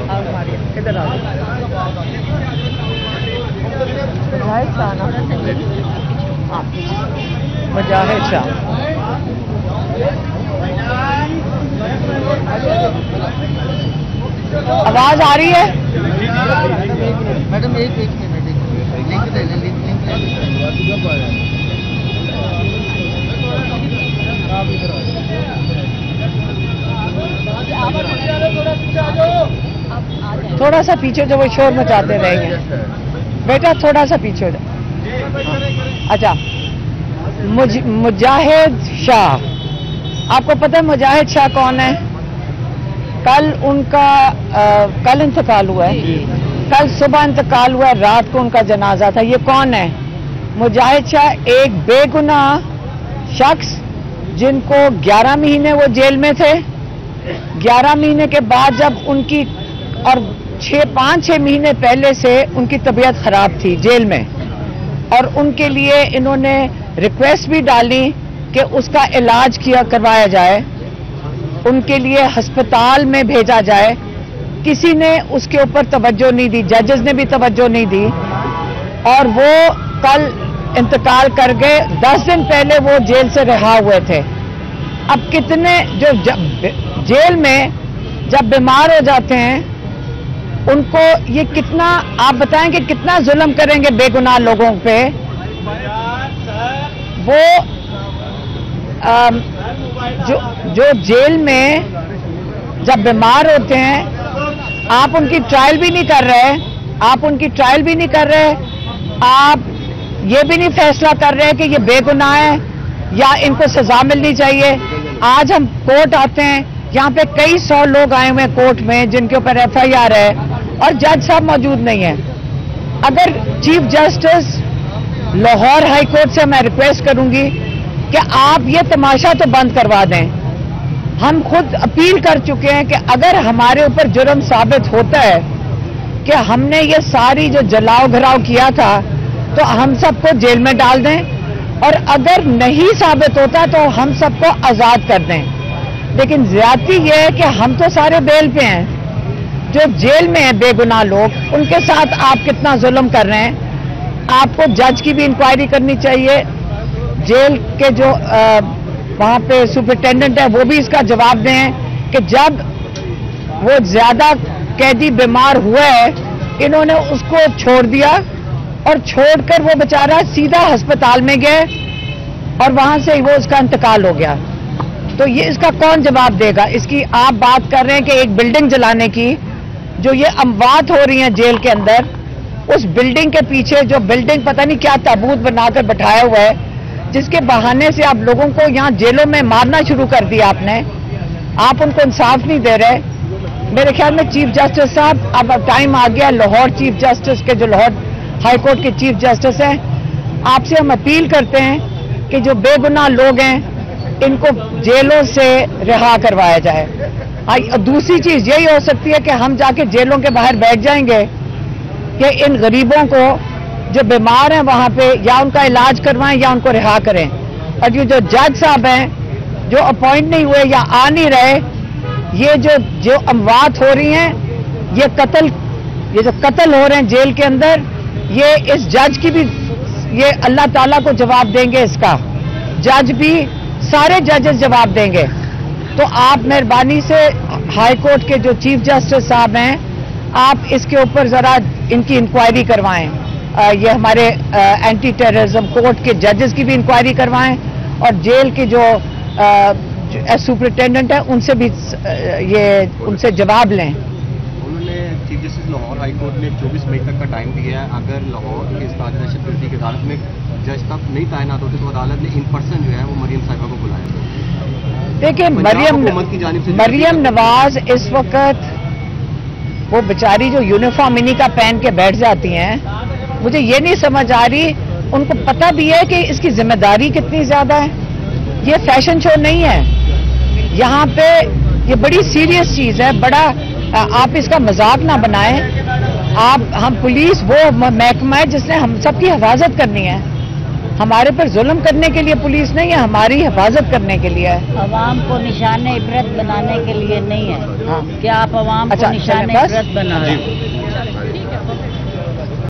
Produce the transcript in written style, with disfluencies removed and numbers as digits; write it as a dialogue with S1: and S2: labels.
S1: इधर आ मुजाहिद शाह। आवाज आ रही है
S2: मैडम? एक मिनट, लिंक दे लें, लिंक
S1: थोड़ा सा पीछे जो वो शोर मचाते रहेंगे। बेटा थोड़ा सा पीछे हो जाओ। अच्छा, मुजाहिद शाह, आपको पता है मुजाहिद शाह कौन है? कल उनका कल इंतकाल हुआ है, कल सुबह इंतकाल हुआ है, रात को उनका जनाजा था। ये कौन है? मुजाहिद शाह एक बेगुनाह शख्स जिनको 11 महीने वो जेल में थे। 11 महीने के बाद जब उनकी और 5-6 महीने पहले से उनकी तबीयत खराब थी जेल में, और उनके लिए इन्होंने रिक्वेस्ट भी डाली कि उसका इलाज करवाया जाए, उनके लिए अस्पताल में भेजा जाए। किसी ने उसके ऊपर तवज्जो नहीं दी, जजेस ने भी तवज्जो नहीं दी, और वो कल इंतकाल कर गए। 10 दिन पहले वो जेल से रिहा हुए थे। अब कितने जो जेल में जब बीमार हो जाते हैं उनको ये कितना, आप बताएं कि कितना जुल्म करेंगे बेगुनाह लोगों पे। वो जो जेल में जब बीमार होते हैं, आप उनकी ट्रायल भी नहीं कर रहे, आप ये भी नहीं फैसला कर रहे कि ये बेगुनाह है या इनको सजा मिलनी चाहिए। आज हम कोर्ट आते हैं, यहाँ पे कई 100 लोग आए हुए हैं कोर्ट में जिनके ऊपर FIR है, और जज साहब मौजूद नहीं है। अगर chief justice Lahore high court से मैं रिक्वेस्ट करूंगी कि आप ये तमाशा तो बंद करवा दें। हम खुद अपील कर चुके हैं कि अगर हमारे ऊपर जुर्म साबित होता है कि हमने ये सारी जो जलाओ घराव किया था, तो हम सबको जेल में डाल दें, और अगर नहीं साबित होता तो हम सबको आजाद कर दें। लेकिन ज्यादती ये है कि हम तो सारे बेल पे हैं, जो जेल में हैं बेगुनाह लोग, उनके साथ आप कितना जुल्म कर रहे हैं। आपको जज की भी इंक्वायरी करनी चाहिए। जेल के जो वहाँ पे सुपरिटेंडेंट है वो भी इसका जवाब दें कि जब वो ज्यादा कैदी बीमार हुआ है, इन्होंने उसको छोड़ दिया, और छोड़कर वो बेचारा सीधा अस्पताल में गए और वहां से वो उसका इंतकाल हो गया। तो ये इसका कौन जवाब देगा? इसकी आप बात कर रहे हैं कि एक बिल्डिंग जलाने की, जो ये अमवात हो रही हैं जेल के अंदर, उस बिल्डिंग के पीछे जो बिल्डिंग पता नहीं क्या ताबूत बनाकर बैठाया हुआ है, जिसके बहाने से आप लोगों को यहाँ जेलों में मारना शुरू कर दिया आपने। आप उनको इंसाफ नहीं दे रहे। मेरे ख्याल में चीफ जस्टिस साहब, अब टाइम आ गया, लाहौर चीफ जस्टिस के, जो लाहौर हाई कोर्ट के चीफ जस्टिस हैं, आपसे हम अपील करते हैं कि जो बेगुनाह लोग हैं इनको जेलों से रिहा करवाया जाए। दूसरी चीज यही हो सकती है कि हम जाके जेलों के बाहर बैठ जाएंगे कि इन गरीबों को जो बीमार हैं वहां पे या उनका इलाज करवाएं या उनको रिहा करें। और ये जो जज साहब हैं जो अपॉइंट नहीं हुए या आ नहीं रहे, ये जो अमवात हो रही हैं, ये जो कत्ल हो रहे हैं जेल के अंदर, ये इस जज की भी, ये अल्लाह ताला को जवाब देंगे इसका। जज भी, सारे जजेस जवाब देंगे। तो आप मेहरबानी से हाई कोर्ट के जो चीफ जस्टिस साहब हैं, आप इसके ऊपर जरा इनकी इंक्वायरी करवाएं। ये हमारे एंटी टेररिज्म कोर्ट के जजेस की भी इंक्वायरी करवाएं, और जेल के जो सुपरिटेंडेंट है उनसे भी उनसे जवाब लें।
S3: उन्होंने chief justice Lahore high court ने 24 मई तक का टाइम दिया है। अगर लाहौर के इस्ताद सिक्योरिटी की अदालत में जज तक नहीं तैनात होते तो अदालत ने इन पर्सन जो है वो मरियम साहिबा को बुलाया।
S1: देखिए, मरियम नवाज इस वक्त वो बेचारी जो यूनिफॉर्म इन्हीं का पहन के बैठ जाती हैं, मुझे ये नहीं समझ आ रही, उनको पता भी है कि इसकी जिम्मेदारी कितनी ज्यादा है। ये फैशन शो नहीं है, यहाँ पे ये बड़ी सीरियस चीज है। बड़ा आप इसका मजाक ना बनाएं। हम पुलिस वो महकमा है जिसने हम सबकी हिफाजत करनी है। हमारे पर जुल्म करने के लिए पुलिस नहीं है, हमारी हिफाजत करने के लिए है।
S4: अवाम को निशाने इबरत बनाने के लिए नहीं है।
S1: हाँ।
S4: क्या आप अवाम
S1: अच्छा,
S4: को निशाने
S1: बस?
S4: इबरत बना रहे हैं?